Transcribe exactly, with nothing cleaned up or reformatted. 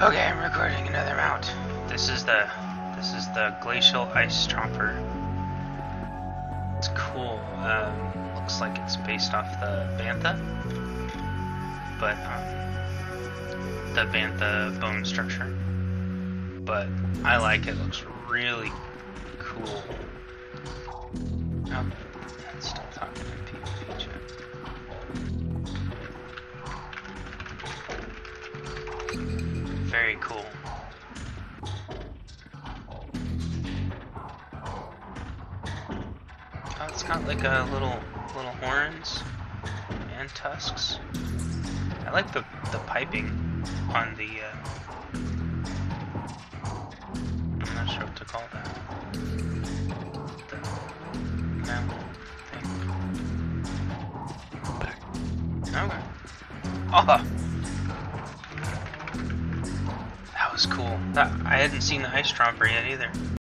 Okay, I'm recording another mount. This is the this is the Glacial Icetromper. It's cool. Um, looks like it's based off the Bantha, but um, the Bantha bone structure. But I like it. Looks really cool. Oh, it's still talking in PvP chat. Very cool. Oh, it's got like a little little horns and tusks. I like the the piping on the. Uh, I'm not sure what to call that. The mount thing. Okay. Oh. That was cool. That, I hadn't seen the Icetromper yet either.